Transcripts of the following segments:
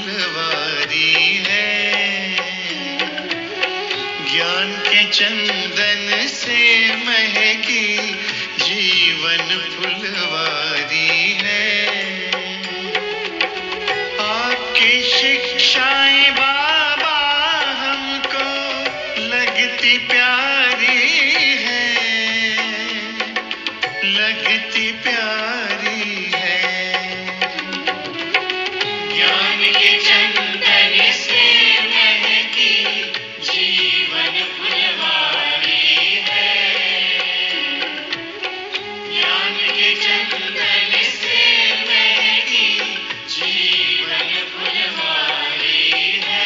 फुलवारी है, ज्ञान के चंदन से महकी जीवन फुलवारी है। आपकी शिक्षाएं बाबा हमको लगती प्यारी है, लगती प्यारी है। ज्ञान के चंदन से महकी जीवन फुलवारी है, ज्ञान के चंदन से महकी जीवन फुलवारी है।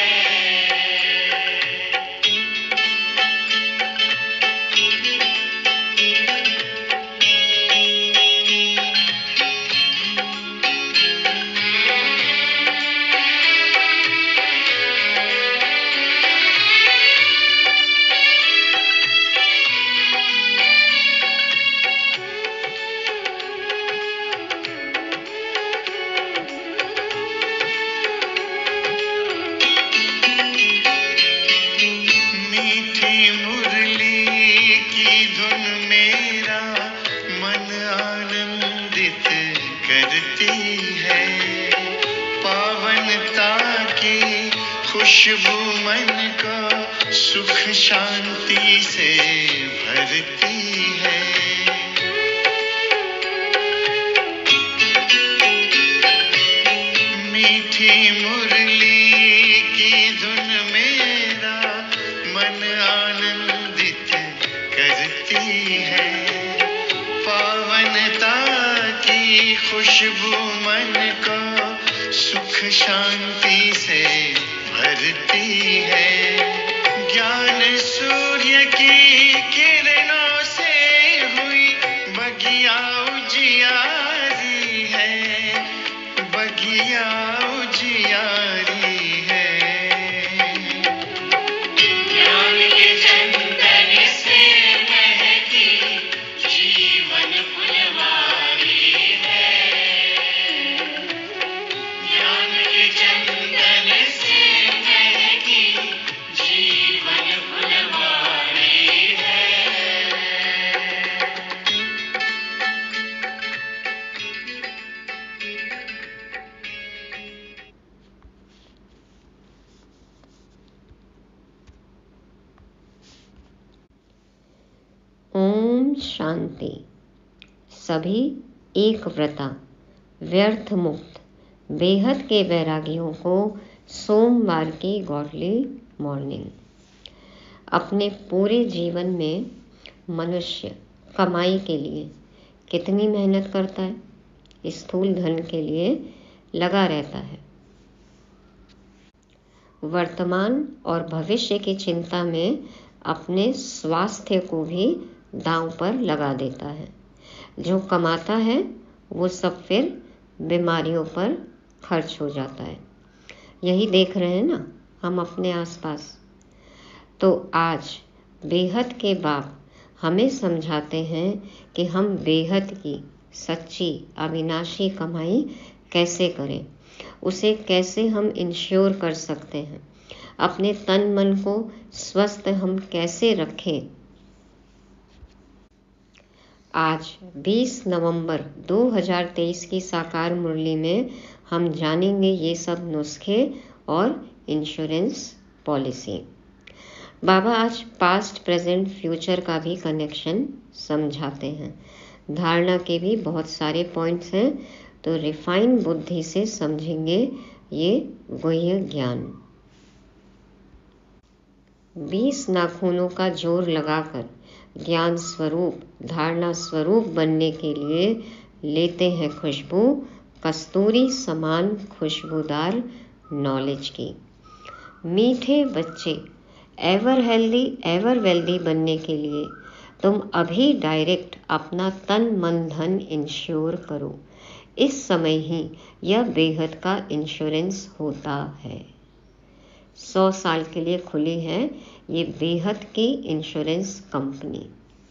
मीठी मुरली की धुन मेरा मन आनंदित करती है, पावनता की खुशबू मन को सुख शांति से भरती है। मीठी मुरली की धुन मेरा मन आनंदित करती है, पावनता की खुशबू मन को सुख शांति से भरती है। ज्ञान सूर्य की किरणों से हुई बगिया उजियारी है, बगिया उजियारी है। ज्ञान के चंदन से महकी जीवन फुलवारी है, ज्ञान के चंदन से महकी जीवन फुलवारी है। ओम शांति। सभी एक व्रता व्यर्थ मुक्त बेहद के वैरागियों को सोमवार की गॉडली मॉर्निंग। अपने पूरे जीवन में मनुष्य कमाई के लिए कितनी मेहनत करता है, स्थूल धन के लिए लगा रहता है, वर्तमान और भविष्य की चिंता में अपने स्वास्थ्य को भी दांव पर लगा देता है। जो कमाता है वो सब फिर बीमारियों पर खर्च हो जाता है। यही देख रहे हैं ना हम अपने आसपास। तो आज बेहद के बाप हमें समझाते हैं कि हम बेहद की सच्ची अविनाशी कमाई कैसे करें, उसे कैसे हम इंश्योर कर सकते हैं, अपने तन मन को स्वस्थ हम कैसे रखें। आज 20 नवंबर 2023 की साकार मुरली में हम जानेंगे ये सब नुस्खे और इंश्योरेंस पॉलिसी। बाबा आज पास्ट प्रेजेंट फ्यूचर का भी कनेक्शन समझाते हैं। धारणा के भी बहुत सारे पॉइंट्स हैं, तो रिफाइन बुद्धि से समझेंगे ये गुह्य ज्ञान। 20 नाखूनों का जोर लगाकर ज्ञान स्वरूप धारणा स्वरूप बनने के लिए लेते हैं खुशबू, कस्तूरी समान खुशबूदार नॉलेज की। मीठे बच्चे एवर हेल्दी एवर वेल्दी बनने के लिए तुम अभी डायरेक्ट अपना तन मन धन इंश्योर करो। इस समय ही यह बेहद का इंश्योरेंस होता है। 100 साल के लिए खुली है ये बेहद की इंश्योरेंस कंपनी,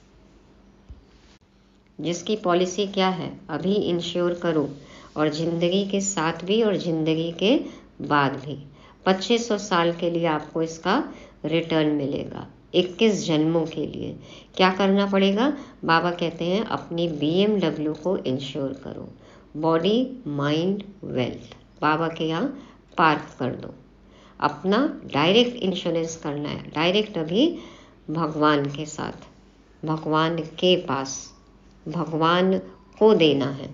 जिसकी पॉलिसी क्या है, अभी इंश्योर करो और जिंदगी के साथ भी और जिंदगी के बाद भी 2500 साल के लिए आपको इसका रिटर्न मिलेगा, 21 जन्मों के लिए। क्या करना पड़ेगा? बाबा कहते हैं अपनी BMW को इंश्योर करो, बॉडी माइंड वेल्थ बाबा के यहाँ पार्क कर दो। अपना डायरेक्ट इंश्योरेंस करना है, डायरेक्ट अभी भगवान के साथ, भगवान के पास, भगवान को देना है।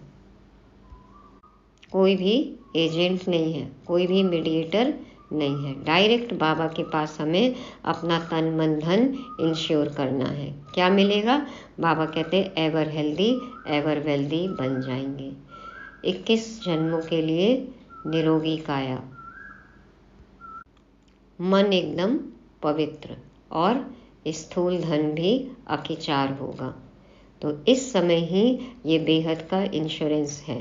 कोई भी एजेंट नहीं है, कोई भी मीडिएटर नहीं है, डायरेक्ट बाबा के पास हमें अपना तन मन धन इंश्योर करना है। क्या मिलेगा? बाबा कहते एवर हेल्दी एवर वेल्दी बन जाएंगे, 21 जन्मों के लिए निरोगी काया, मन एकदम पवित्र, और स्थूल धन भी अकिचार होगा। तो इस समय ही ये बेहद का इंश्योरेंस है।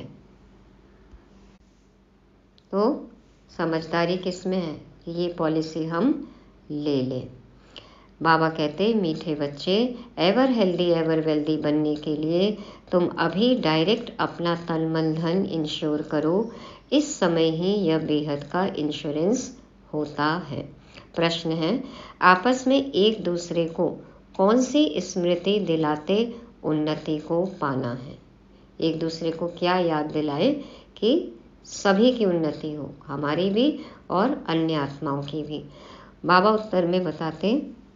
तो समझदारी किसमें है कि ये पॉलिसी हम ले लें। बाबा कहते मीठे बच्चे, एवर हेल्दी एवर वेल्दी बनने के लिए तुम अभी डायरेक्ट अपना तन मन धन इंश्योर करो। इस समय ही यह बेहद का इंश्योरेंस होता है। प्रश्न है, आपस में एक दूसरे को कौन सी स्मृति दिलाते उन्नति को पाना है? एक दूसरे को क्या याद दिलाए कि सभी की उन्नति हो, हमारी भी और अन्य आत्माओं की भी? बाबा उत्तर में बताते,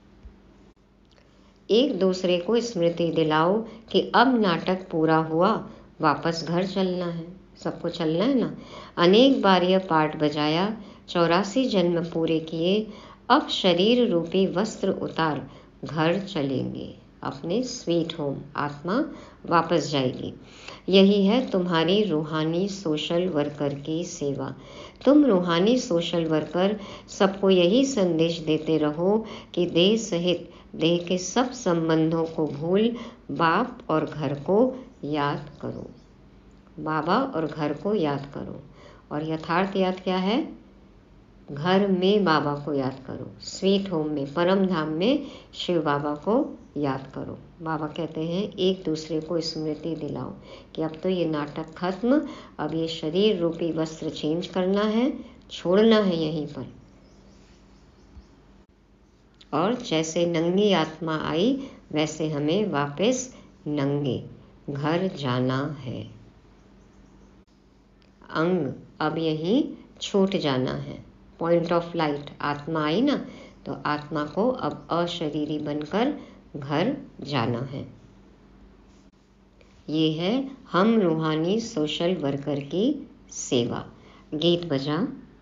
एक दूसरे को स्मृति दिलाओ कि अब नाटक पूरा हुआ, वापस घर चलना है, सबको चलना है ना। अनेक बार यह पाठ बजाया, 84 जन्म पूरे किए, अब शरीर रूपी वस्त्र उतार घर चलेंगे, अपने स्वीट होम आत्मा वापस जाएगी। यही है तुम्हारी रूहानी सोशल वर्कर की सेवा। तुम रूहानी सोशल वर्कर सबको यही संदेश देते रहो कि देह सहित देह के सब संबंधों को भूल बाप और घर को याद करो, बाबा और घर को याद करो। और यथार्थ याद क्या है? घर में बाबा को याद करो, स्वीट होम में, परम धाम में शिव बाबा को याद करो। बाबा कहते हैं एक दूसरे को स्मृति दिलाओ कि अब तो ये नाटक खत्म, अब ये शरीर रूपी वस्त्र चेंज करना है, छोड़ना है यहीं पर। और जैसे नंगी आत्मा आई वैसे हमें वापस नंगे घर जाना है। अंग अब यहीं छूट जाना है। पॉइंट ऑफ लाइट आत्मा आई ना, तो आत्मा को अब अशरीरी बनकर घर जाना है। ये है हम रूहानी सोशल वर्कर की सेवा। गीत बजा।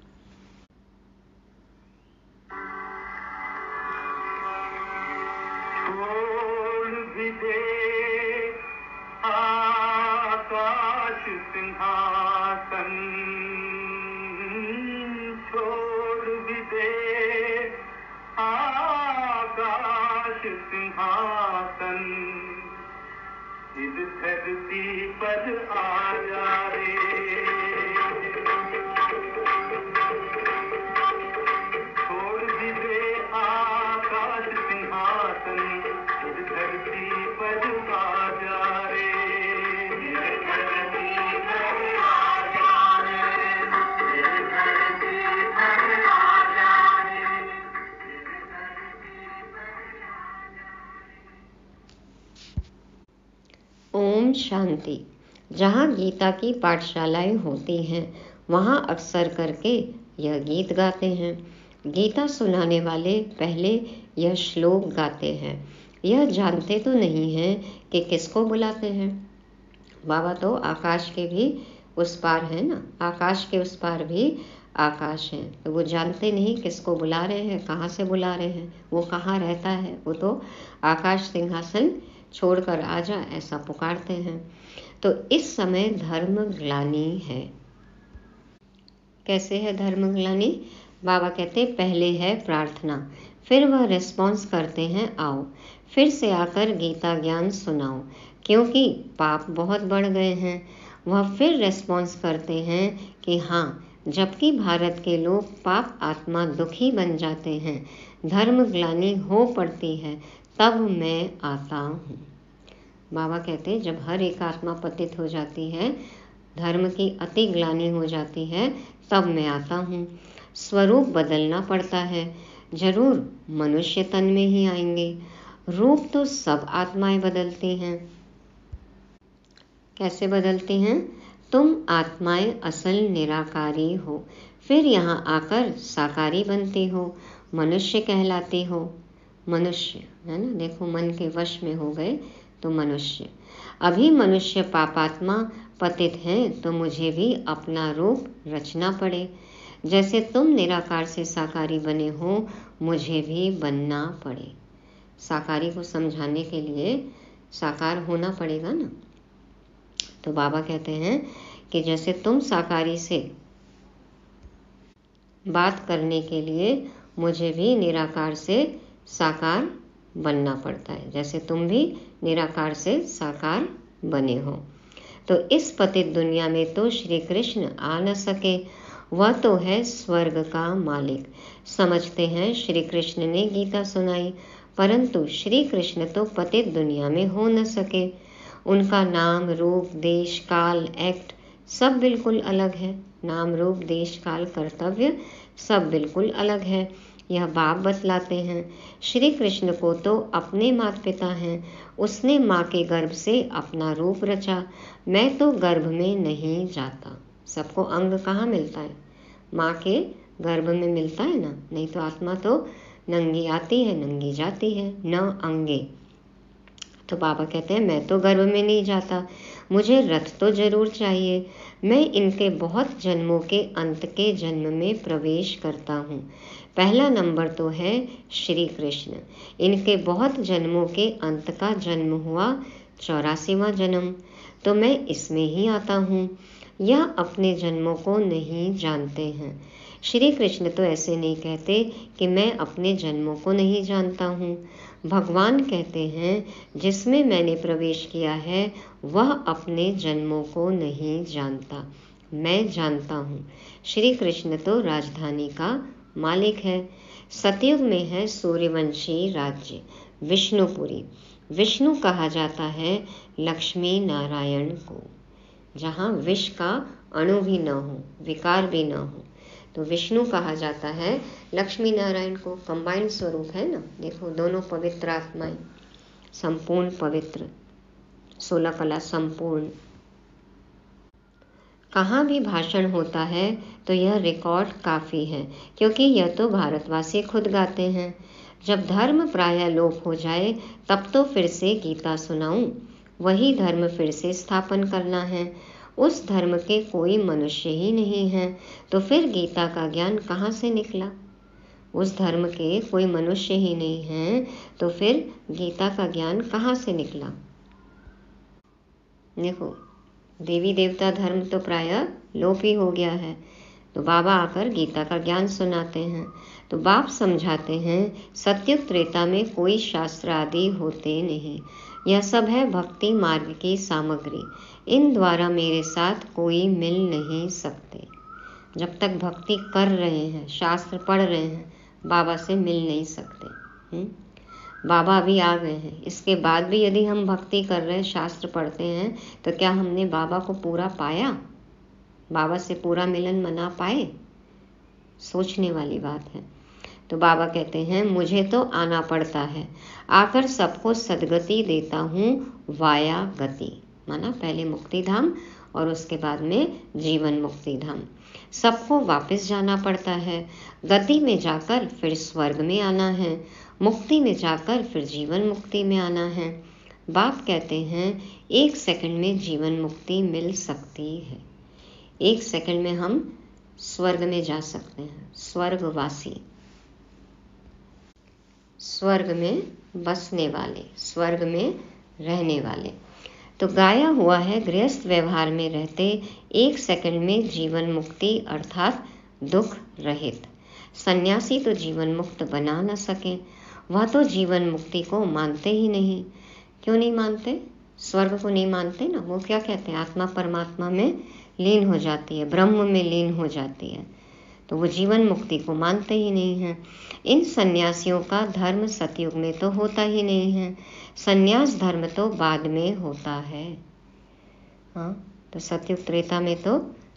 छोड़ भी दे आकाश सिंहासन, छोड़ भी दे आकाश सिंहासन, इस धरती पर आ जा रे, छोड़ भी दे आकाश सिंहासन, इस धरती पर आ जा रे, इस धरती पर आ जा रे, इस धरती पर आ जा रे। ओम शांति। जहाँ गीता की पाठशालाएं होती हैं वहाँ अक्सर करके यह गीत गाते हैं। गीता सुनाने वाले पहले यह श्लोक गाते हैं। यह जानते तो नहीं हैं कि किसको बुलाते हैं। बाबा तो आकाश के भी उस पार है ना, आकाश के उस पार भी आकाश है, तो वो जानते नहीं किसको बुला रहे हैं, कहाँ से बुला रहे हैं, वो कहाँ रहता है। वो तो आकाश सिंहासन छोड़कर आजा ऐसा पुकारते हैं। तो इस समय धर्म ग्लानि है। कैसे है धर्म ग्लानि? बाबा कहते पहले है प्रार्थना, फिर वह रिस्पॉन्स करते हैं आओ फिर से आकर गीता ज्ञान सुनाओ, क्योंकि पाप बहुत बढ़ गए हैं। वह फिर रिस्पॉन्स करते हैं कि हाँ, जबकि भारत के लोग पाप आत्मा दुखी बन जाते हैं, धर्म ग्लानि हो पड़ती है, तब मैं आता हूँ। बाबा कहते जब हर एक आत्मा पतित हो जाती है, धर्म की अति ग्लानि हो जाती है, तब मैं आता हूँ। स्वरूप बदलना पड़ता है, जरूर मनुष्य तन में ही आएंगे। रूप तो सब आत्माएं बदलती हैं। कैसे बदलती हैं? तुम आत्माएं असल निराकारी हो, फिर यहाँ आकर साकारी बनती हो, मनुष्य कहलाती हो। मनुष्य है ना, देखो मन के वश में हो गए तो मनुष्य। अभी मनुष्य पापात्मा पतित हैं, तो मुझे भी अपना रूप रचना पड़े। जैसे तुम निराकार से साकारी बने हो, मुझे भी बनना पड़े। साकारी को समझाने के लिए साकार होना पड़ेगा ना। तो बाबा कहते हैं कि जैसे तुम साकारी से बात करने के लिए मुझे भी निराकार से साकार बनना पड़ता है, जैसे तुम भी निराकार से साकार बने हो। तो इस पतित दुनिया में तो श्री कृष्ण आ न सके, वह तो है स्वर्ग का मालिक। समझते हैं श्री कृष्ण ने गीता सुनाई, परंतु श्री कृष्ण तो पतित दुनिया में हो न सके। उनका नाम रूप देश काल एक्ट सब बिल्कुल अलग है। नाम रूप देश काल कर्तव्य सब बिल्कुल अलग है। यह बाप बतलाते हैं। श्री कृष्ण को तो अपने माता पिता हैं, उसने माँ के गर्भ से अपना रूप रचा। मैं तो गर्भ में नहीं जाता। सबको अंग कहाँ मिलता है? माँ के गर्भ में मिलता है ना, नहीं तो आत्मा तो नंगी आती है नंगी जाती है, न अंगे। तो बाबा कहते हैं मैं तो गर्भ में नहीं जाता, मुझे रथ तो जरूर चाहिए। मैं इनके बहुत जन्मों के अंत के जन्म में प्रवेश करता हूँ। पहला नंबर तो है श्री कृष्ण। इनके बहुत जन्मों के अंत का जन्म हुआ 84वां जन्म, तो मैं इसमें ही आता हूँ। यह अपने जन्मों को नहीं जानते हैं। श्री कृष्ण तो ऐसे नहीं कहते कि मैं अपने जन्मों को नहीं जानता हूँ। भगवान कहते हैं जिसमें मैंने प्रवेश किया है वह अपने जन्मों को नहीं जानता, मैं जानता हूँ। श्री कृष्ण तो राजधानी का मालिक है। सतयुग में है सूर्यवंशी राज्य विष्णुपुरी। विष्णु कहा जाता है लक्ष्मी नारायण को, जहाँ विष का अणु भी न हो, विकार भी न हो, तो विष्णु कहा जाता है लक्ष्मी नारायण को। कंबाइंड स्वरूप है ना, देखो दोनों पवित्र आत्माएं, संपूर्ण पवित्र, 16 कला संपूर्ण। कहाँ भी भाषण होता है तो यह रिकॉर्ड काफ़ी है, क्योंकि यह तो भारतवासी खुद गाते हैं। जब धर्म प्रायः लोप हो जाए तब तो फिर से गीता सुनाऊं, वही धर्म फिर से स्थापन करना है। उस धर्म के कोई मनुष्य ही नहीं है, तो फिर गीता का ज्ञान कहाँ से निकला? उस धर्म के कोई मनुष्य ही नहीं है, तो फिर गीता का ज्ञान कहाँ से निकला? देखो, देवी देवता धर्म तो प्रायः लोप ही हो गया है, तो बाबा आकर गीता का ज्ञान सुनाते हैं। तो बाप समझाते हैं सत्युग त्रेता में कोई शास्त्र आदि होते नहीं, यह सब है भक्ति मार्ग की सामग्री। इन द्वारा मेरे साथ कोई मिल नहीं सकते। जब तक भक्ति कर रहे हैं, शास्त्र पढ़ रहे हैं, बाबा से मिल नहीं सकते। बाबा अभी आ गए हैं, इसके बाद भी यदि हम भक्ति कर रहे हैं, शास्त्र पढ़ते हैं, तो क्या हमने बाबा को पूरा पाया? बाबा से पूरा मिलन मना पाए? सोचने वाली बात है। तो बाबा कहते हैं मुझे तो आना पड़ता है, आकर सबको सदगति देता हूँ वाया गति, माना पहले मुक्ति धाम और उसके बाद में जीवन मुक्ति धाम। सबको वापस जाना पड़ता है, गति में जाकर फिर स्वर्ग में आना है, मुक्ति में जाकर फिर जीवन मुक्ति में आना है। बाप कहते हैं 1 सेकंड में जीवन मुक्ति मिल सकती है। 1 सेकंड में हम स्वर्ग में जा सकते हैं। स्वर्गवासी, स्वर्ग में बसने वाले, स्वर्ग में रहने वाले। तो गाया हुआ है गृहस्थ व्यवहार में रहते 1 सेकंड में जीवन मुक्ति अर्थात दुख रहित। सन्यासी तो जीवन मुक्त बना न सके, वह तो जीवन मुक्ति को मानते ही नहीं। क्यों नहीं मानते? स्वर्ग को नहीं मानते ना। वो क्या कहते हैं? आत्मा परमात्मा में लीन हो जाती है, ब्रह्म में लीन हो जाती है, तो वो जीवन मुक्ति को मानते ही नहीं हैं। इन सन्यासियों का धर्म सतयुग में तो होता ही नहीं है, सन्यास धर्म तो बाद में होता है। हाँ, तो सतयुग त्रेता में तो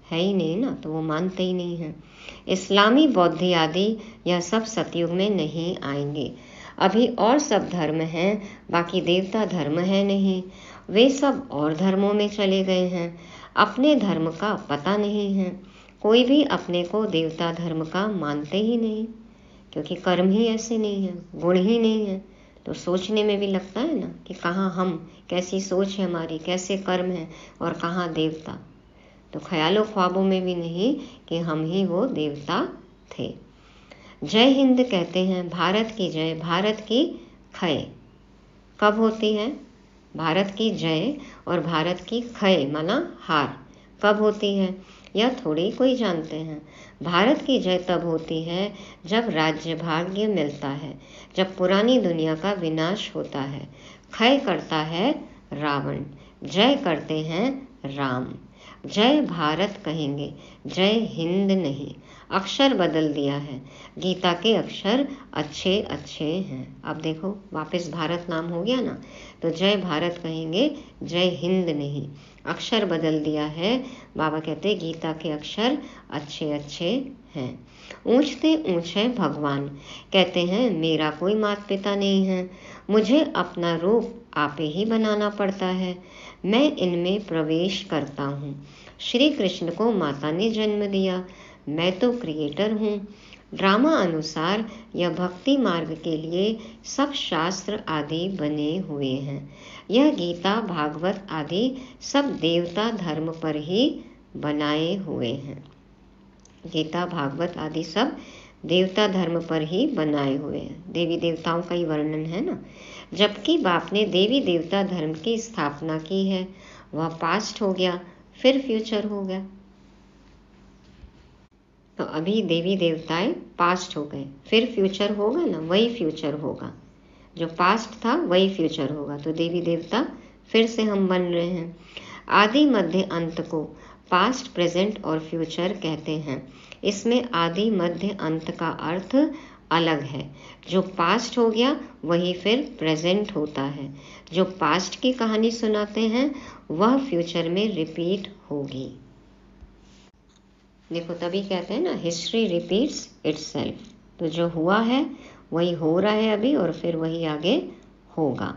है ही नहीं ना, तो वो मानते ही नहीं हैं। इस्लामी, बौद्ध आदि यह सब सतयुग में नहीं आएंगे। अभी और सब धर्म हैं, बाकी देवता धर्म है नहीं। वे सब और धर्मों में चले गए हैं, अपने धर्म का पता नहीं है। कोई भी अपने को देवता धर्म का मानते ही नहीं, क्योंकि कर्म ही ऐसे नहीं है, गुण ही नहीं है। तो सोचने में भी लगता है ना कि कहाँ हम, कैसी सोच है हमारी, कैसे कर्म है और कहाँ देवता। तो ख्यालों ख्वाबों में भी नहीं कि हम ही वो देवता थे। जय हिंद कहते हैं, भारत की जय, भारत की क्षय कब होती है? भारत की जय और भारत की क्षय माना हार कब होती है? यह थोड़ी कोई जानते हैं। भारत की जय तब होती है जब राज्य भाग्य मिलता है, जब पुरानी दुनिया का विनाश होता है। क्षय करता है रावण, जय करते हैं राम। जय भारत कहेंगे, जय हिंद नहीं। अक्षर बदल दिया है, गीता के अक्षर अच्छे अच्छे हैं। अब देखो वापस भारत नाम हो गया ना, तो जय भारत कहेंगे, जय हिंद नहीं। अक्षर बदल दिया है। बाबा कहते गीता के अक्षर अच्छे अच्छे हैं। ऊंचते ऊंचे भगवान कहते हैं, मेरा कोई माता पिता नहीं है, मुझे अपना रूप आपे ही बनाना पड़ता है। मैं इनमें प्रवेश करता हूँ। श्री कृष्ण को माता ने जन्म दिया, मैं तो क्रिएटर हूँ। ड्रामा अनुसार यह भक्ति मार्ग के लिए सब शास्त्र आदि बने हुए हैं। यह गीता भागवत आदि सब देवता धर्म पर ही बनाए हुए हैं। गीता भागवत आदि सब देवता धर्म पर ही बनाए हुए हैं। देवी देवताओं का ही वर्णन है ना। जबकि बाप ने देवी देवता धर्म की स्थापना की है, वह पास्ट हो गया, फिर फ्यूचर हो गया। तो अभी देवी देवताएं पास्ट हो गए, फिर फ्यूचर होगा ना, वही फ्यूचर होगा। जो पास्ट था वही फ्यूचर होगा। तो देवी देवता फिर से हम बन रहे हैं। आदि मध्य अंत को पास्ट, प्रेजेंट और फ्यूचर कहते हैं। इसमें आदि मध्य अंत का अर्थ अलग है। जो पास्ट हो गया वही फिर प्रेजेंट होता है। जो पास्ट की कहानी सुनाते हैं वह फ्यूचर में रिपीट होगी। देखो तभी कहते हैं ना, हिस्ट्री रिपीट्स इटसेल्फ। तो जो हुआ है वही हो रहा है अभी, और फिर वही आगे होगा।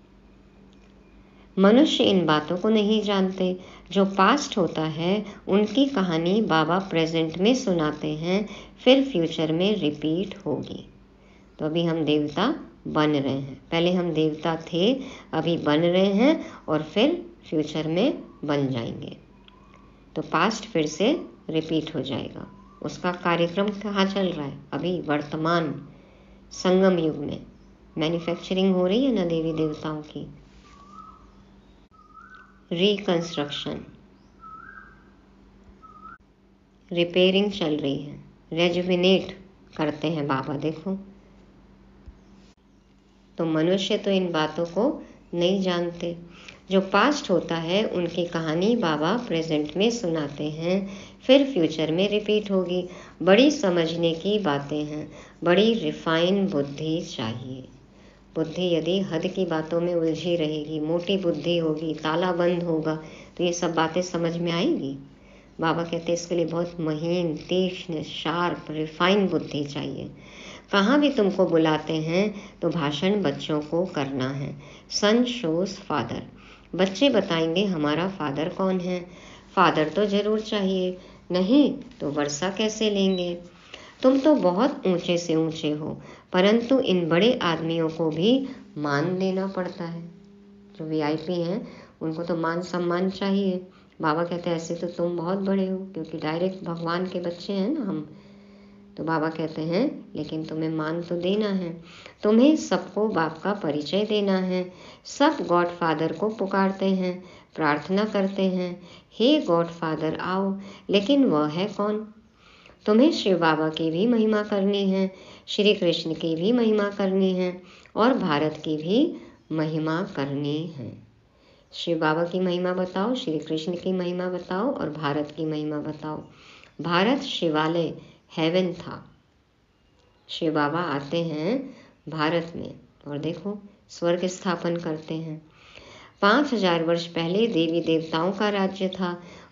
मनुष्य इन बातों को नहीं जानते। जो पास्ट होता है उनकी कहानी बाबा प्रेजेंट में सुनाते हैं, फिर फ्यूचर में रिपीट होगी। तो अभी हम देवता बन रहे हैं। पहले हम देवता थे, अभी बन रहे हैं, और फिर फ्यूचर में बन जाएंगे। तो पास्ट फिर से रिपीट हो जाएगा। उसका कार्यक्रम कहाँ चल रहा है? अभी वर्तमान संगम युग में मैन्युफैक्चरिंग हो रही है ना देवी देवताओं की। रिकंस्ट्रक्शन, रिपेयरिंग चल रही है, रेजुविनेट करते हैं बाबा। देखो तो मनुष्य तो इन बातों को नहीं जानते। जो पास्ट होता है उनकी कहानी बाबा प्रेजेंट में सुनाते हैं, फिर फ्यूचर में रिपीट होगी। बड़ी समझने की बातें हैं, बड़ी रिफाइन बुद्धि चाहिए। बुद्धि यदि हद की बातों में उलझी रहेगी, मोटी बुद्धि होगी, ताला बंद होगा, तो ये सब बातें समझ में आएगी? बाबा कहते हैं इसके लिए बहुत महीन, तीक्ष्ण, शार्प, रिफाइन बुद्धि चाहिए। कहाँ भी तुमको बुलाते हैं तो भाषण बच्चों को करना है। सन शोज फादर, बच्चे बताएंगे हमारा फादर कौन है। फादर तो जरूर चाहिए, नहीं तो वर्षा कैसे लेंगे। तुम तो बहुत ऊंचे से ऊंचे हो, परंतु इन बड़े आदमियों को भी मान देना पड़ता है। जो वीआईपी हैं उनको तो मान सम्मान चाहिए। बाबा कहते हैं ऐसे तो तुम बहुत बड़े हो, क्योंकि डायरेक्ट भगवान के बच्चे हैं ना हम। तो बाबा कहते हैं लेकिन तुम्हें मान तो देना है, तुम्हें सबको बाप का परिचय देना है। सब गॉड फादर को पुकारते हैं, प्रार्थना करते हैं, हे गॉड फादर आओ, लेकिन वह है कौन? तुम्हें शिव बाबा की भी महिमा करनी है, श्री कृष्ण की भी महिमा करनी है, और भारत की भी महिमा करनी है। शिव बाबा की महिमा बताओ, श्री कृष्ण की महिमा बताओ, और भारत की महिमा बताओ। भारत शिवालय हेवन था। शिव बाबा आते हैं भारत में और देखो स्वर्ग स्थापन करते हैं। 5000 वर्ष पहले देवी देवताओं का राज्य था,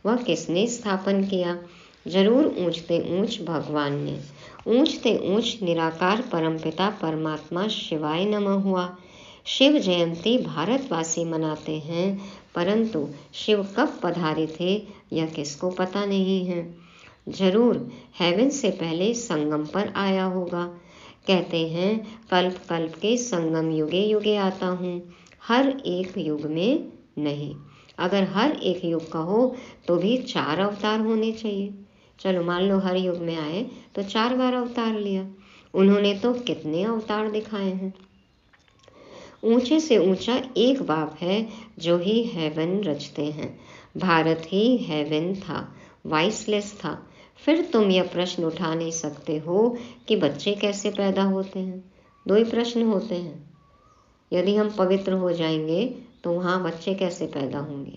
वह किसने स्थापन किया? जरूर ऊंचते ऊंच भगवान ने। ऊंचते ऊंच निराकार परमपिता परमात्मा शिवाय नमः हुआ। शिव जयंती भारतवासी मनाते हैं, परंतु शिव कब पधारे थे यह किसको पता नहीं है। जरूर हेवन से पहले संगम पर आया होगा। कहते हैं कल्प कल्प के संगम युगे युगे आता हूँ, हर एक युग में नहीं। अगर हर एक युग का हो तो भी 4 अवतार होने चाहिए। चलो मान लो हर युग में आए तो 4 बार अवतार लिया। उन्होंने तो कितने अवतार दिखाए हैं। ऊंचे से ऊंचा एक बाप है जो ही हेवन रचते हैं। भारत ही हेवन था, वाइसलेस था। फिर तुम यह प्रश्न उठा नहीं सकते हो कि बच्चे कैसे पैदा होते हैं। 2 ही प्रश्न होते हैं। यदि हम पवित्र हो जाएंगे तो वहाँ बच्चे कैसे पैदा होंगे?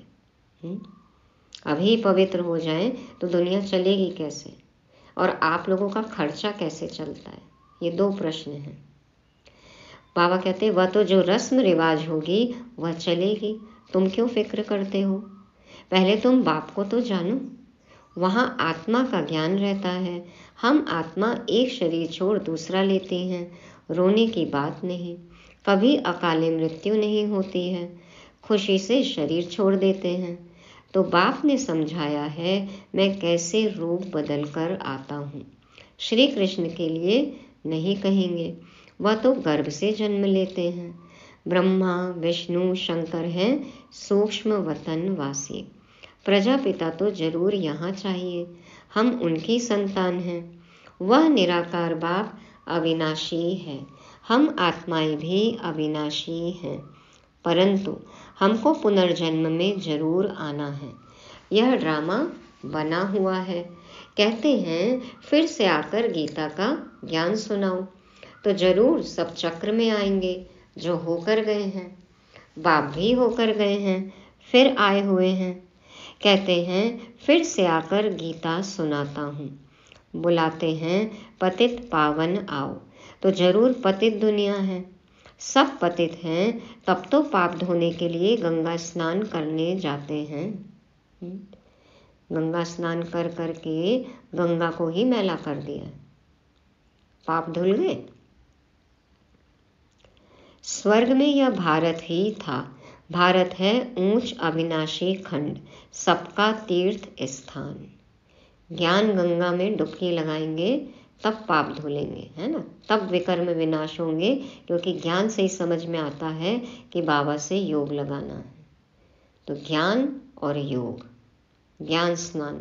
अभी पवित्र हो जाएं तो दुनिया चलेगी कैसे? और आप लोगों का खर्चा कैसे चलता है? ये 2 प्रश्न हैं। बाबा कहते वह तो जो रस्म रिवाज होगी वह चलेगी, तुम क्यों फिक्र करते हो? पहले तुम बाप को तो जानो। वहाँ आत्मा का ज्ञान रहता है। हम आत्मा एक शरीर छोड़ दूसरा लेते हैं। रोने की बात नहीं, कभी अकाले मृत्यु नहीं होती है। खुशी से शरीर छोड़ देते हैं। तो बाप ने समझाया है मैं कैसे रूप बदल कर आता हूँ। श्री कृष्ण के लिए नहीं कहेंगे, वह तो गर्भ से जन्म लेते हैं। ब्रह्मा विष्णु शंकर हैं सूक्ष्म वतन वासी। प्रजापिता तो जरूर यहाँ चाहिए, हम उनकी संतान हैं। वह निराकार बाप अविनाशी है, हम आत्माएं भी अविनाशी हैं, परंतु हमको पुनर्जन्म में जरूर आना है। यह ड्रामा बना हुआ है। कहते हैं फिर से आकर गीता का ज्ञान सुनाओ, तो जरूर सब चक्र में आएंगे जो होकर गए हैं। बाप भी होकर गए हैं, फिर आए हुए हैं। कहते हैं फिर से आकर गीता सुनाता हूँ। बुलाते हैं पतित पावन आओ, तो जरूर पतित दुनिया है। सब पतित हैं, तब तो पाप धोने के लिए गंगा स्नान करने जाते हैं। गंगा स्नान कर करके गंगा को ही मैला कर दिया, पाप धुल गए। स्वर्ग में यह भारत ही था। भारत है ऊंच अविनाशी खंड, सबका तीर्थ स्थान। ज्ञान गंगा में डुबकी लगाएंगे तब पाप धुलेंगे, है ना, तब विकर्म विनाश होंगे, क्योंकि ज्ञान से ही समझ में आता है कि बाबा से योग लगाना है। तो ज्ञान और योग, ज्ञान स्नान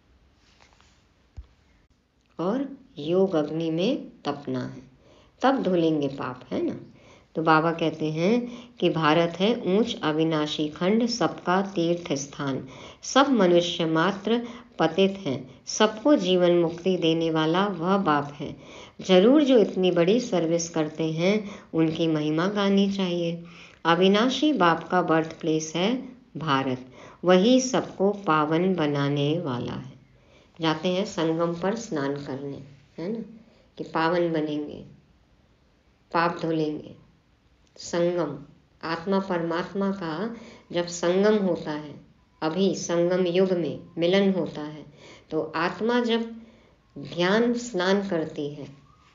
और योग अग्नि में तपना है, तब धुलेंगे पाप, है ना। तो बाबा कहते हैं कि भारत है ऊंच अविनाशी खंड, सबका तीर्थ स्थान। सब मनुष्य मात्र पतित हैं, सबको जीवन मुक्ति देने वाला वह बाप है। जरूर जो इतनी बड़ी सर्विस करते हैं उनकी महिमा गानी चाहिए। अविनाशी बाप का बर्थ प्लेस है भारत, वही सबको पावन बनाने वाला है। जाते हैं संगम पर स्नान करने, है ना, कि पावन बनेंगे, पाप धुलेंगे। संगम, आत्मा परमात्मा का जब संगम होता है, अभी संगम युग में मिलन होता है, तो आत्मा जब ज्ञान स्नान करती है,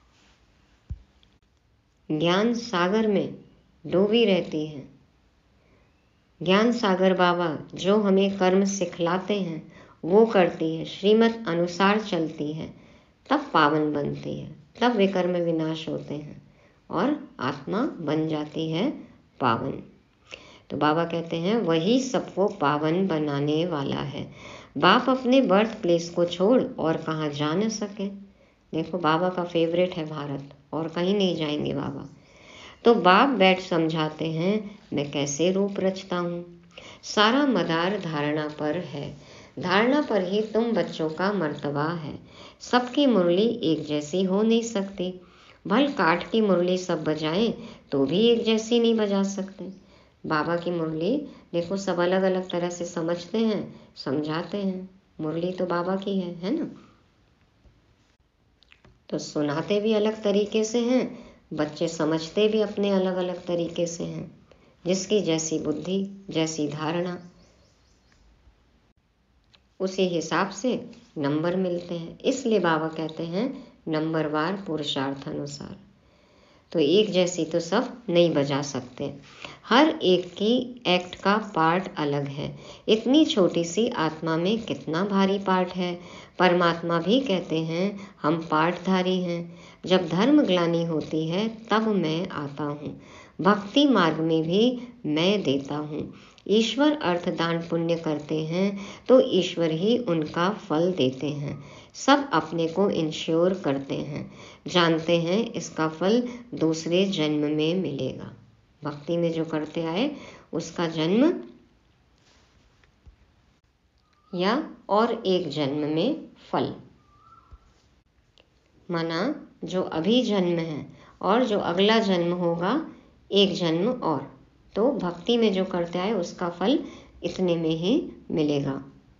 ज्ञान सागर में डूबी रहती है। ज्ञान सागर बाबा जो हमें कर्म सिखलाते हैं वो करती है, श्रीमत अनुसार चलती है, तब पावन बनती है, तब विकर्म विनाश होते हैं और आत्मा बन जाती है पावन। तो बाबा कहते हैं वही सबको पावन बनाने वाला है। बाप अपने बर्थ प्लेस को छोड़ और कहाँ जा न सके। देखो बाबा का फेवरेट है भारत, और कहीं नहीं जाएंगे बाबा। तो बाप बैठ समझाते हैं मैं कैसे रूप रचता हूँ। सारा मदार धारणा पर है, धारणा पर ही तुम बच्चों का मर्तबा है। सबकी मुरली एक जैसी हो नहीं सकती। भल काठ की मुरली सब बजाएं तो भी एक जैसी नहीं बजा सकते। बाबा की मुरली देखो सब अलग अलग तरह से समझते हैं, समझाते हैं। मुरली तो बाबा की है ना। तो सुनाते भी अलग तरीके से हैं, बच्चे समझते भी अपने अलग अलग तरीके से हैं, जिसकी जैसी बुद्धि, जैसी धारणा। उसी हिसाब से नंबर मिलते हैं। इसलिए बाबा कहते हैं नंबरवार पुरुषार्थ अनुसार। तो एक जैसी तो सब नहीं बजा सकते, हर एक की एक्ट का पार्ट अलग है। इतनी छोटी सी आत्मा में कितना भारी पार्ट है। परमात्मा भी कहते हैं हम पार्टधारी हैं। जब धर्म ग्लानि होती है तब मैं आता हूँ। भक्ति मार्ग में भी मैं देता हूँ। ईश्वर अर्थ दान पुण्य करते हैं तो ईश्वर ही उनका फल देते हैं। सब अपने को इंश्योर करते हैं, जानते हैं इसका फल दूसरे जन्म में मिलेगा। भक्ति में जो करते आए उसका जन्म या और एक जन्म में फल। माना जो अभी जन्म है और जो अगला जन्म होगा एक जन्म और, तो भक्ति में जो करते आए उसका फल इतने में ही मिलेगा।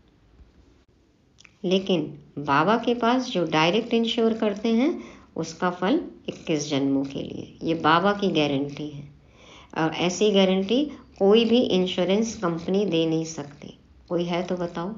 लेकिन बाबा के पास जो डायरेक्ट इंश्योर करते हैं उसका फल 21 जन्मों के लिए। ये बाबा की गारंटी है और ऐसी गारंटी कोई भी इंश्योरेंस कंपनी दे नहीं सकती। कोई है तो बताओ।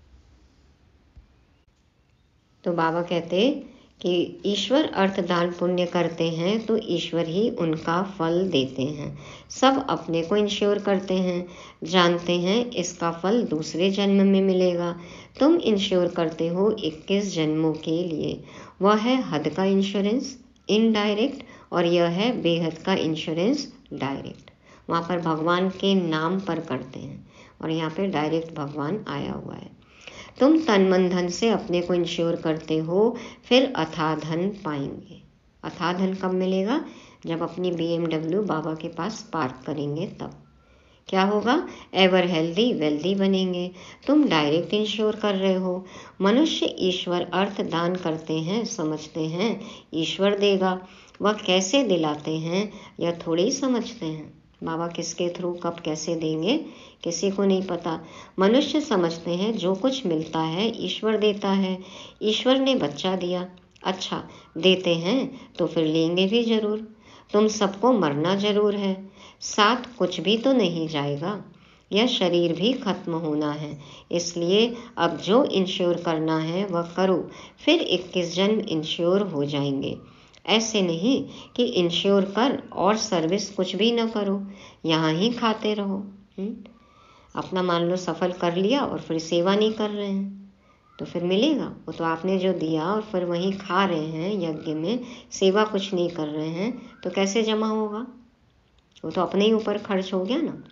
तो बाबा कहते कि ईश्वर अर्थ दान पुण्य करते हैं तो ईश्वर ही उनका फल देते हैं। सब अपने को इंश्योर करते हैं, जानते हैं इसका फल दूसरे जन्म में मिलेगा। तुम इंश्योर करते हो 21 जन्मों के लिए। वह है हद का इंश्योरेंस इनडायरेक्ट और यह है बेहद का इंश्योरेंस डायरेक्ट। वहाँ पर भगवान के नाम पर करते हैं और यहाँ पे डायरेक्ट भगवान आया हुआ है। तुम तन मन धन से अपने को इंश्योर करते हो, फिर अथाह धन पाएंगे। अथाह धन कब मिलेगा? जब अपनी BMW बाबा के पास पार्क करेंगे तब। क्या होगा? एवर हेल्दी वेल्दी बनेंगे। तुम डायरेक्ट इंश्योर कर रहे हो। मनुष्य ईश्वर अर्थ दान करते हैं, समझते हैं ईश्वर देगा। वह कैसे दिलाते हैं यह थोड़ी ही समझते हैं। बाबा किसके थ्रू कब कैसे देंगे किसी को नहीं पता। मनुष्य समझते हैं जो कुछ मिलता है ईश्वर देता है। ईश्वर ने बच्चा दिया, अच्छा देते हैं तो फिर लेंगे भी जरूर। तुम सबको मरना जरूर है, साथ कुछ भी तो नहीं जाएगा। यह शरीर भी खत्म होना है, इसलिए अब जो इंश्योर करना है वह करो, फिर 21 जन्म इंश्योर हो जाएंगे। ऐसे नहीं कि इंश्योर कर और सर्विस कुछ भी ना करो, यहाँ ही खाते रहो। अपना मान लो सफल कर लिया और फिर सेवा नहीं कर रहे हैं तो फिर मिलेगा? वो तो आपने जो दिया और फिर वहीं खा रहे हैं यज्ञ में, सेवा कुछ नहीं कर रहे हैं तो कैसे जमा होगा? वो तो अपने ही ऊपर खर्च हो गया ना।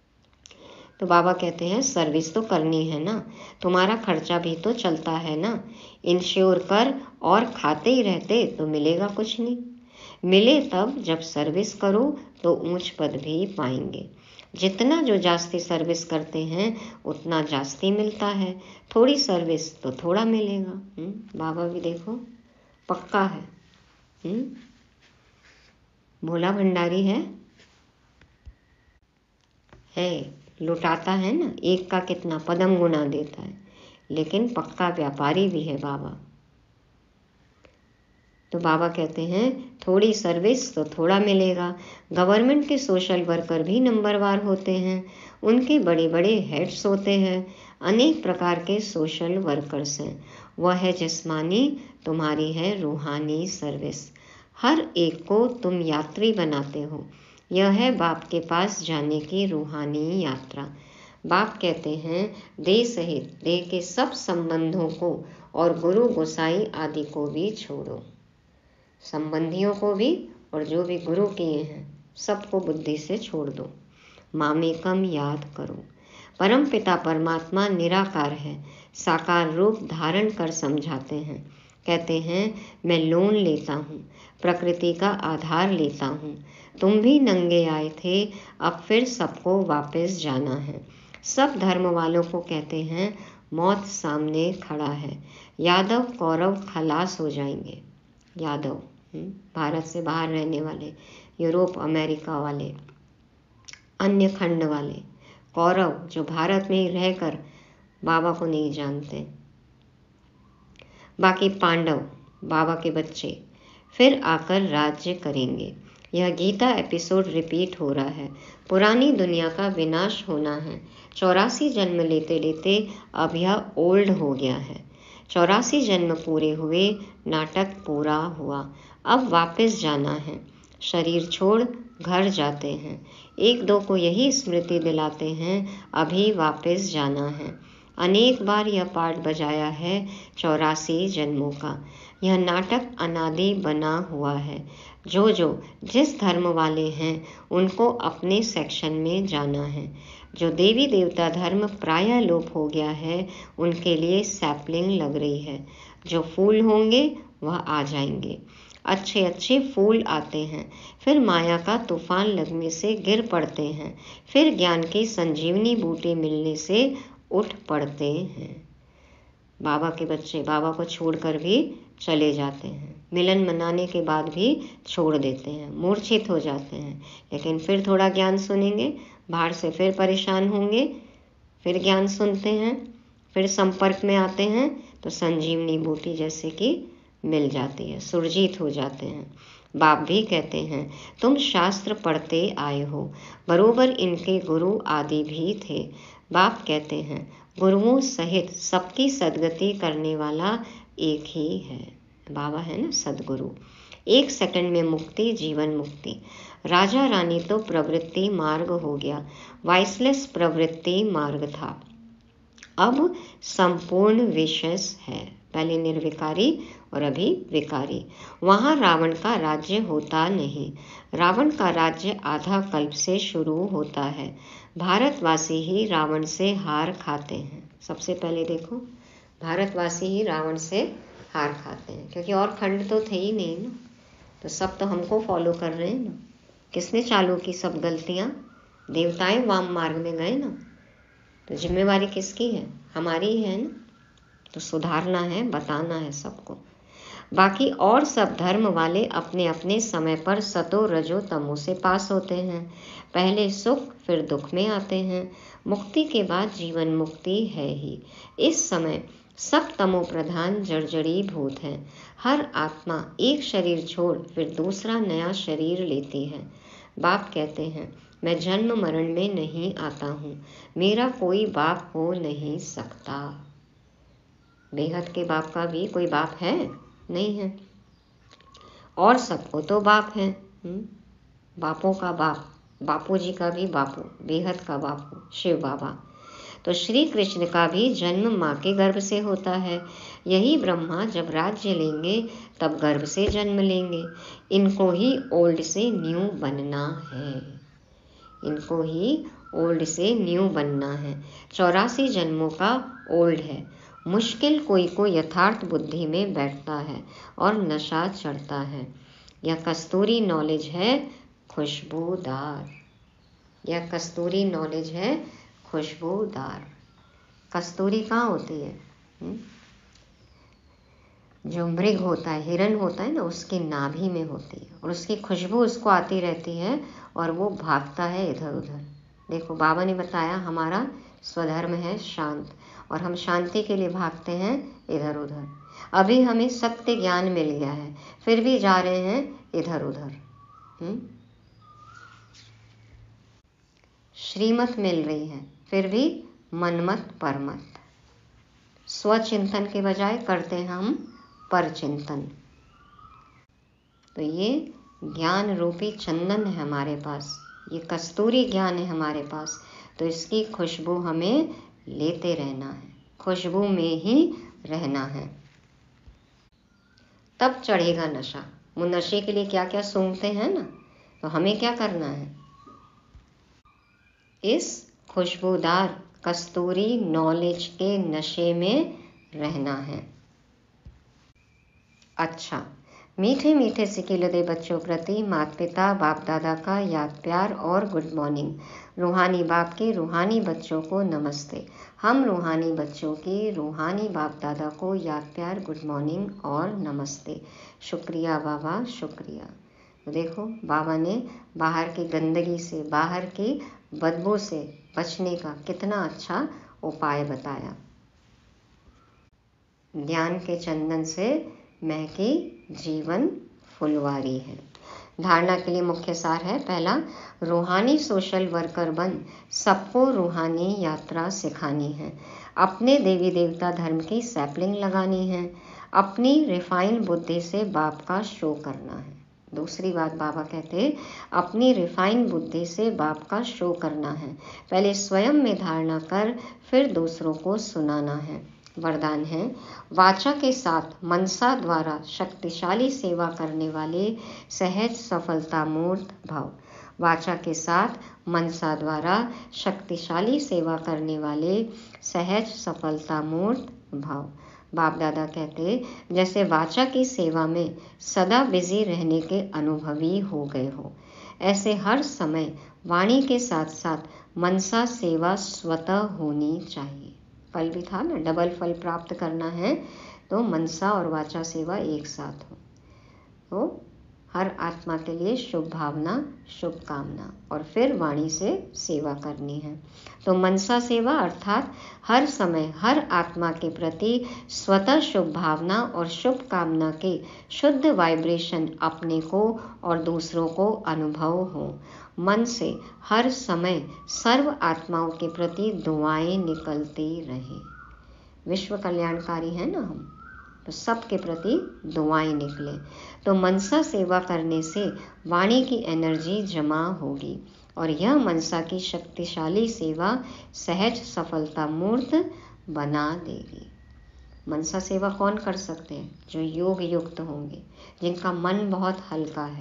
तो बाबा कहते हैं सर्विस तो करनी है ना, तुम्हारा खर्चा भी तो चलता है ना। इंश्योर कर और खाते ही रहते तो मिलेगा कुछ नहीं। मिले तब जब सर्विस करो तो ऊंच पद भी पाएंगे। जितना जो जास्ती सर्विस करते हैं उतना जास्ती मिलता है, थोड़ी सर्विस तो थोड़ा मिलेगा। बाबा भी देखो पक्का है। भोला भंडारी है लुटाता है ना, एक का कितना पदम गुना देता है, लेकिन पक्का व्यापारी भी है बाबा। तो बाबा कहते हैं थोड़ी सर्विस तो थोड़ा मिलेगा। गवर्नमेंट के सोशल वर्कर भी नंबरवार होते हैं, उनके बड़े बड़े हेड्स होते हैं। अनेक प्रकार के सोशल वर्कर्स हैं। वह है जिस्मानी, तुम्हारी है रूहानी सर्विस। हर एक को तुम यात्री बनाते हो। यह है बाप के पास जाने की रूहानी यात्रा। बाप कहते हैं देह सहित देह के सब संबंधों को और गुरु गोसाई आदि को भी छोड़ो। संबंधियों को भी और जो भी गुरु किए हैं सबको बुद्धि से छोड़ दो। मामेकम याद करो। परम पिता परमात्मा निराकार है, साकार रूप धारण कर समझाते हैं। कहते हैं मैं लोन लेता हूँ, प्रकृति का आधार लेता हूँ। तुम भी नंगे आए थे, अब फिर सबको वापस जाना है। सब धर्म वालों को कहते हैं मौत सामने खड़ा है। यादव कौरव खलास हो जाएंगे। यादव भारत से बाहर रहने वाले, यूरोप अमेरिका वाले, अन्य खंड वाले। कौरव जो भारत में ही रहकर बाबा को नहीं जानते। बाकी पांडव बाबा के बच्चे फिर आकर राज्य करेंगे। यह गीता एपिसोड रिपीट हो रहा है। पुरानी दुनिया का विनाश होना है। 84 जन्म लेते लेते अब यह ओल्ड हो गया है। 84 जन्म पूरे हुए, नाटक पूरा हुआ। अब वापस जाना है। शरीर छोड़ घर जाते हैं। एक दो को यही स्मृति दिलाते हैं, अभी वापस जाना है। अनेक बार यह पाठ बजाया है 84 जन्मों का। यह नाटक अनादि बना हुआ है। जो जिस धर्म वाले हैं उनको अपने सेक्शन में जाना है। जो देवी देवता धर्म प्रायः लोप हो गया है, उनके लिए सैपलिंग लग रही है। जो फूल होंगे वह आ जाएंगे। अच्छे अच्छे फूल आते हैं, फिर माया का तूफान लगने से गिर पड़ते हैं, फिर ज्ञान की संजीवनी बूटी मिलने से उठ पड़ते हैं। बाबा के बच्चे बाबा को छोड़कर भी चले जाते हैं। मिलन मनाने के बाद भी छोड़ देते हैं, मूर्छित हो जाते हैं, लेकिन फिर थोड़ा ज्ञान सुनेंगे, बाहर से फिर परेशान होंगे, फिर ज्ञान सुनते हैं, फिर संपर्क में आते हैं तो संजीवनी बूटी जैसे कि मिल जाती है, सुरजीत हो जाते हैं। बाप भी कहते हैं तुम शास्त्र पढ़ते आए हो, बरोबर इनके गुरु आदि भी थे। बाप कहते हैं गुरुओं सहित सबकी सदगति करने वाला एक ही है। बाबा है ना सदगुरु। 1 सेकंड में मुक्ति, जीवन मुक्ति। राजा रानी तो प्रवृत्ति मार्ग हो गया, वाइसलेस प्रवृत्ति मार्ग था। अब संपूर्ण विशेष है। पहले निर्विकारी और अभी विकारी। वहाँ रावण का राज्य होता नहीं। रावण का राज्य आधा कल्प से शुरू होता है। भारतवासी ही रावण से हार खाते हैं। सबसे पहले देखो, भारतवासी ही रावण से हार खाते हैं, क्योंकि और खंड तो थे ही नहीं ना, तो सब तो हमको फॉलो कर रहे हैं ना। किसने चालू की सब गलतियाँ? देवताएं वाम मार्ग में गए ना, तो जिम्मेवारी किसकी है? हमारी ही है ना। तो सुधारना है, बताना है सबको। बाकी और सब धर्म वाले अपने अपने समय पर सतो रजो तमो से पास होते हैं। पहले सुख फिर दुख में आते हैं। मुक्ति के बाद जीवन मुक्ति है ही। इस समय सब तमो प्रधान जर्जरी भूत हैं। हर आत्मा एक शरीर छोड़ फिर दूसरा नया शरीर लेती है। बाप कहते हैं मैं जन्म मरण में नहीं आता हूँ, मेरा कोई बाप हो नहीं सकता। बेहद के बाप का भी कोई बाप है नहीं है, और सबको तो बाप है। बापों का बाप, बापू जी का भी बापू, बेहद का बापू शिव बाबा। तो श्री कृष्ण का भी जन्म माँ के गर्भ से होता है। यही ब्रह्मा जब राज्य लेंगे तब गर्भ से जन्म लेंगे। इनको ही ओल्ड से न्यू बनना है। इनको ही ओल्ड से न्यू बनना है। 84 जन्मों का ओल्ड है। मुश्किल कोई को यथार्थ बुद्धि में बैठता है और नशा चढ़ता है। यह कस्तूरी नॉलेज है खुशबूदार। यह कस्तूरी नॉलेज है खुशबूदार। कस्तूरी कहाँ होती है? जो मृग होता है, हिरन होता है ना, उसकी नाभि में होती है, और उसकी खुशबू उसको आती रहती है और वो भागता है इधर उधर। देखो बाबा ने बताया हमारा स्वधर्म है शांत, और हम शांति के लिए भागते हैं इधर उधर। अभी हमें सत्य ज्ञान मिल गया है, फिर भी जा रहे हैं इधर उधर। श्रीमत मिल रही है, फिर भी मनमत परमत। स्वचिंतन के बजाय करते हैं हम पर चिंतन। तो ये ज्ञान रूपी चंदन है हमारे पास, ये कस्तूरी ज्ञान है हमारे पास। तो इसकी खुशबू हमें लेते रहना है, खुशबू में ही रहना है, तब चढ़ेगा नशा। वो नशे के लिए क्या क्या सूंघते हैं ना, तो हमें क्या करना है? इस खुशबूदार कस्तूरी नॉलेज के नशे में रहना है। अच्छा, मीठे मीठे सिकिलदे बच्चों प्रति माता पिता बाप दादा का याद प्यार और गुड मॉर्निंग। रूहानी बाप के रूहानी बच्चों को नमस्ते। हम रूहानी बच्चों की रूहानी बाप दादा को याद प्यार, गुड मॉर्निंग और नमस्ते। शुक्रिया बाबा, शुक्रिया। तो देखो बाबा ने बाहर की गंदगी से, बाहर की बदबू से बचने का कितना अच्छा उपाय बताया। ज्ञान के चंदन से महकी जीवन फुलवारी है। धारणा के लिए मुख्य सार है, पहला, रूहानी सोशल वर्कर बन सबको रूहानी यात्रा सिखानी है। अपने देवी देवता धर्म की सैपलिंग लगानी है। अपनी रिफाइन बुद्धि से बाप का शो करना है। दूसरी बात बाबा कहते, अपनी रिफाइन बुद्धि से बाप का शो करना है। पहले स्वयं में धारणा कर फिर दूसरों को सुनाना है। वरदान है, वाचा के साथ मनसा द्वारा शक्तिशाली सेवा करने वाले सहज सफलता मूर्त भाव। वाचा के साथ मनसा द्वारा शक्तिशाली सेवा करने वाले सहज सफलता मूर्त भाव। बाप दादा कहते, जैसे वाचा की सेवा में सदा बिजी रहने के अनुभवी हो गए हो, ऐसे हर समय वाणी के साथ साथ मनसा सेवा स्वतः होनी चाहिए। फल भी था ना, डबल फल प्राप्त करना है तो मनसा और वाचा सेवा एक साथ हो। तो हर आत्मा के लिए शुभ भावना, शुभकामना और फिर वाणी से सेवा करनी है। तो मनसा सेवा अर्थात हर समय हर आत्मा के प्रति स्वतः शुभ भावना और शुभकामना के शुद्ध वाइब्रेशन अपने को और दूसरों को अनुभव हो। मन से हर समय सर्व आत्माओं के प्रति दुआएं निकलती रहें। विश्व कल्याणकारी है ना हम, तो सबके प्रति दुआएं निकले। तो मनसा सेवा करने से वाणी की एनर्जी जमा होगी और यह मनसा की शक्तिशाली सेवा सहज सफलता मूर्त बना देगी। मनसा सेवा कौन कर सकते हैं? जो योग युक्त होंगे, जिनका मन बहुत हल्का है,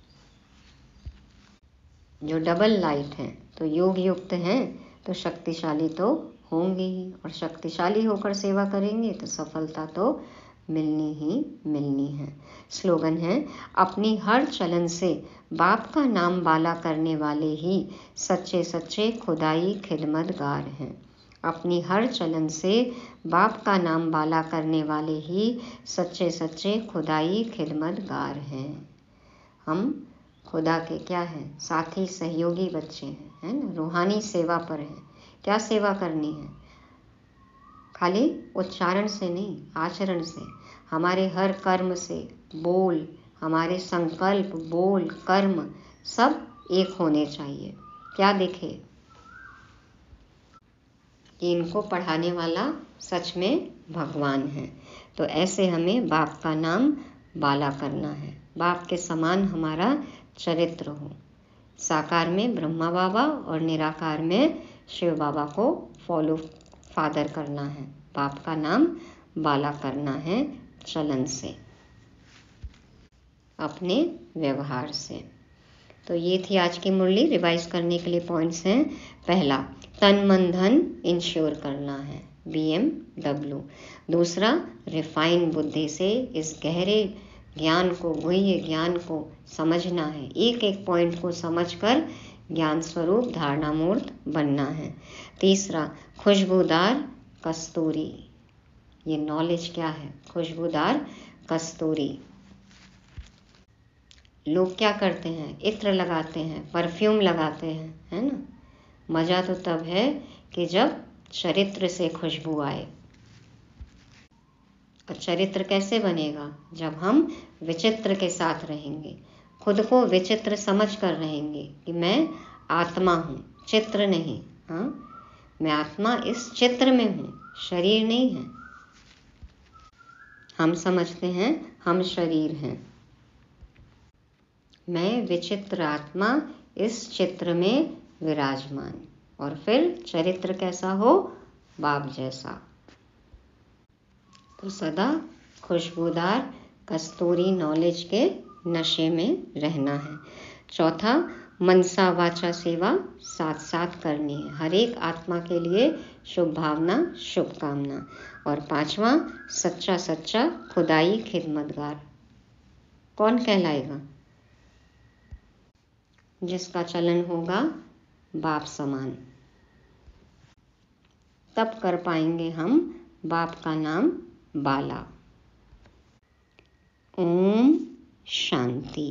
जो डबल लाइट हैं, तो योग युक्त हैं तो शक्तिशाली तो होंगे ही, और शक्तिशाली होकर सेवा करेंगे तो सफलता तो मिलनी ही मिलनी है। स्लोगन है, अपनी हर चलन से बाप का नाम बाला करने वाले ही सच्चे सच्चे खुदाई खिदमतगार हैं। अपनी हर चलन से बाप का नाम बाला करने वाले ही सच्चे सच्चे खुदाई खिदमतगार हैं। हम खुदा के क्या हैं? साथी सहयोगी बच्चे हैं, है ना? रूहानी सेवा पर हैं। क्या सेवा करनी है? खाली उच्चारण से नहीं, आचरण से। हमारे हर कर्म से, बोल, हमारे संकल्प, बोल, कर्म सब एक होने चाहिए। क्या दिखे कि इनको पढ़ाने वाला सच में भगवान है। तो ऐसे हमें बाप का नाम बाला करना है। बाप के समान हमारा चरित्र हो। साकार में ब्रह्मा बाबा और निराकार में शिव बाबा को फॉलो फादर करना है। बाप का नाम बाला करना है चलन से, अपने व्यवहार से। तो ये थी आज की मुरली। रिवाइज करने के लिए पॉइंट्स हैं, पहला, तन मन धन इंश्योर करना है, BMW। दूसरा, रिफाइन बुद्धि से इस गहरे ज्ञान को, गुह्य ज्ञान को समझना है। एक एक पॉइंट को समझकर ज्ञान स्वरूप धारणा मूर्त बनना है। तीसरा, खुशबूदार कस्तूरी। ये नॉलेज क्या है? खुशबूदार कस्तूरी। लोग क्या करते हैं? इत्र लगाते हैं, परफ्यूम लगाते हैं, है ना? मज़ा तो तब है कि जब चरित्र से खुशबू आए। और चरित्र कैसे बनेगा? जब हम विचित्र के साथ रहेंगे, खुद को विचित्र समझ कर रहेंगे कि मैं आत्मा हूँ, चित्र नहीं। हाँ, मैं आत्मा इस चित्र में हूँ, शरीर नहीं है। हम समझते हैं हम शरीर हैं। मैं विचित्र आत्मा इस चित्र में विराजमान। और फिर चरित्र कैसा हो? बाप जैसा। तो सदा खुशबूदार कस्तूरी नॉलेज के नशे में रहना है। चौथा, मनसा वाचा सेवा साथ साथ करनी है। हर एक आत्मा के लिए शुभ भावना, शुभकामना। और पांचवा, सच्चा सच्चा खुदाई खिदमतगार। कौन कहलाएगा? जिसका चलन होगा बाप समान। तब कर पाएंगे हम बाप का नाम बाला। ओम शांति।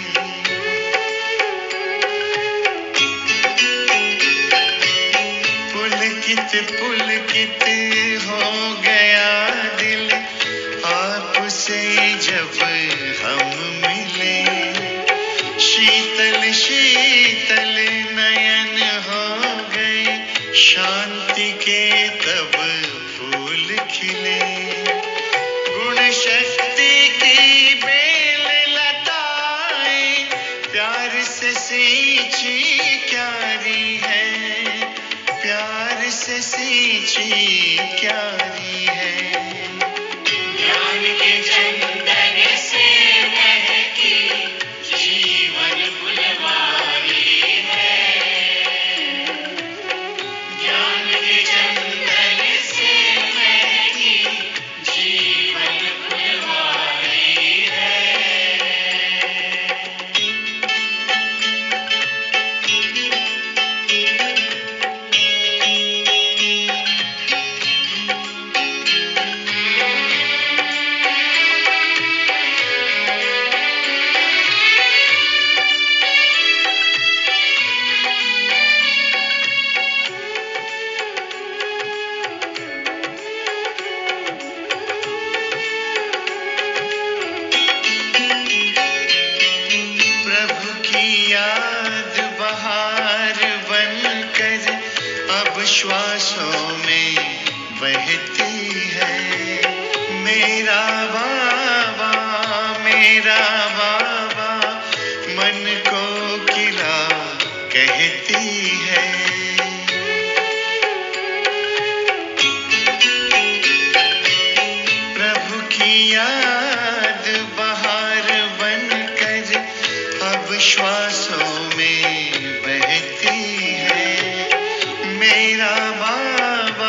पुलकित हो गया दिल आपसे जब हम मिले, शीतल शीतल नयन हो गए, शांति के तब फूल खिले। गुण शक्ति की बेल लताएं प्यार से सींची क्यारी है, प्यार से सींची क्यारी है। ज्ञान के चंदन से महकी जीवन फुलवारी है, ज्ञान के चंदन से महकी जीवन फुलवारी है। प्रभु की याद बहार बनकर अब श्वासों में बहती है। मेरा बाबा मन को किला कहती है। प्रभु की याद बहार बनकर अब श्वासों में बहती है। मेरा बाबा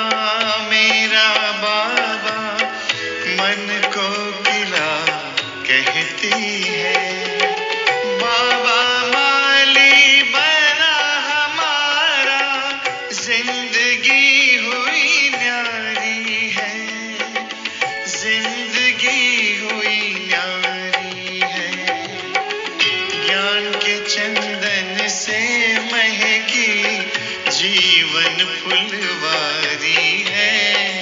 मन को किला कहती है। बाबा माली बना हमारा, जिंदगी हुई न्यारी है, जिंदगी हुई न्यारी है। ज्ञान के चंदन से महकी जीवन फुलवारी है,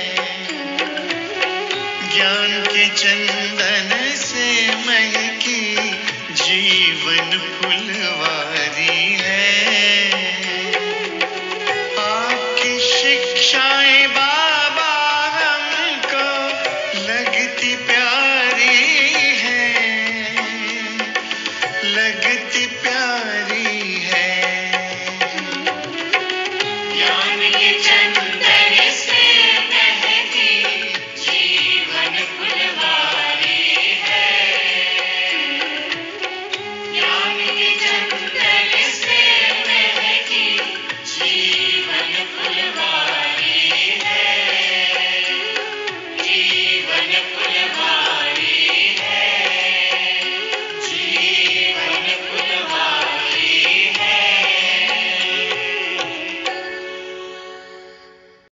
ज्ञान के चंदन से महकी जीवन फुलवारी है। आपकी शिक्षाएं बाबा हमको लगती प्यारी है, लगती प्यारी